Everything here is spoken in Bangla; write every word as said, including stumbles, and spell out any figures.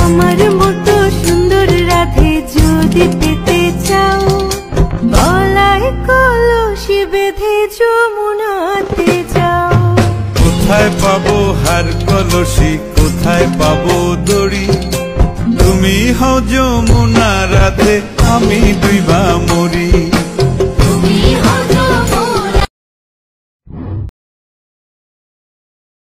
আমার মতো সুন্দর রাধে যদি পেতে চাও, গলায় কলসি বেঁধে যমুনাতে যাও। কোথায় পাবো হার কলসি, কোথায় পাবো দড়ি, তুমি হও যমুনা রাধে, আমি ডুইবা